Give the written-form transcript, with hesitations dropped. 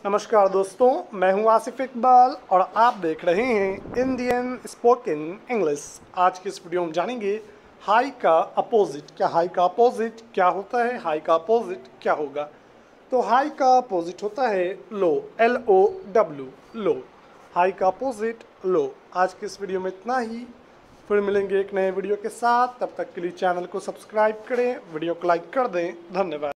नमस्कार दोस्तों, मैं हूं आसिफ इकबाल और आप देख रहे हैं इंडियन स्पोकन इंग्लिश। आज की इस वीडियो में जानेंगे हाई का अपोजिट। क्या हाई का अपोजिट क्या होता है? हाई का अपोजिट क्या होगा? तो हाई का अपोजिट होता है लो, LOW, लो। हाई का अपोजिट लो। आज की इस वीडियो में इतना ही। फिर मिलेंगे एक नए वीडियो के साथ। तब तक के लिए चैनल को सब्सक्राइब करें, वीडियो को लाइक कर दें। धन्यवाद।